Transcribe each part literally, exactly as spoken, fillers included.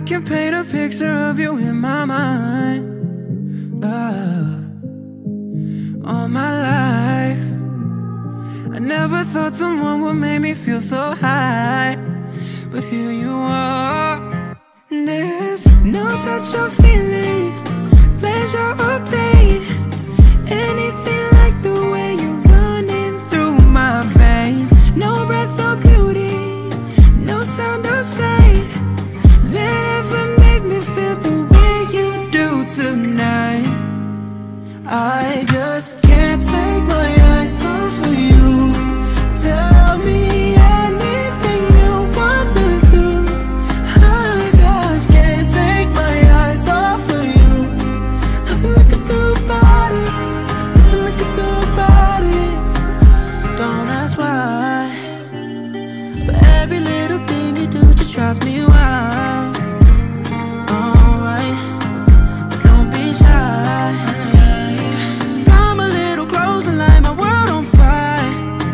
can paint a picture of you in my mind. uh, All my life I never thought someone would make me feel so high, but here you are. There's no touch or feeling, pleasure or pain, anything like the way you're running through my veins. No breath or beauty, no sound or sight that ever made me feel the way you do tonight. I just can't take my eyes off of you. Tell me anything you want to do. I just can't take my eyes off of you. Nothing I can do about it, nothing I can do about it. Don't ask why, but every little thing you do just drives me wild. Alright, don't be shy. Come a little closer, light my world on fire.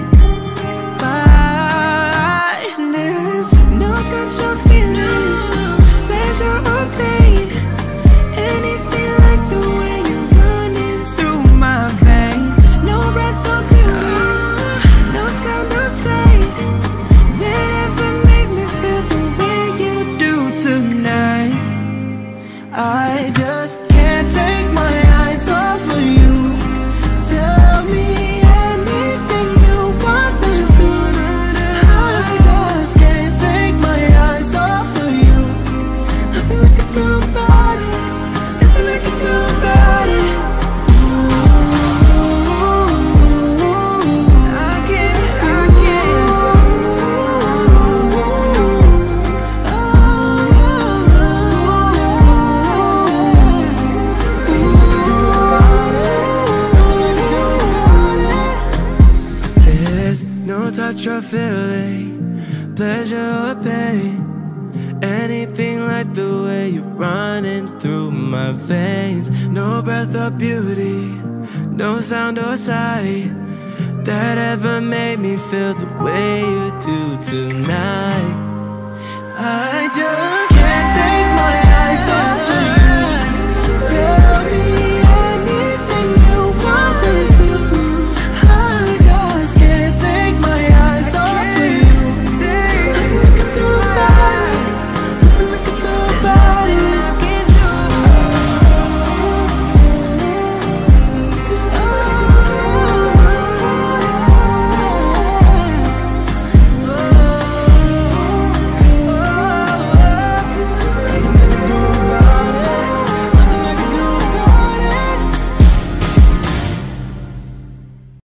Fire. There's no touch or feeling, pleasure or pain, anything like the way you're running through my veins. No breath or beauty, no sound or sight that ever made me feel the way you do tonight. I just can't take my eyes off of you. Tell me anything you want to do. I just can't take my eyes off of you. Nothing I can do about it, nothing I can do about it. I can't, I can't. There's no touch or feeling, pleasure or pain, anything like the way you're running through my veins. No breath or beauty, no sound or sight that ever made me feel the way you do tonight. I just can't take my eyes off of you.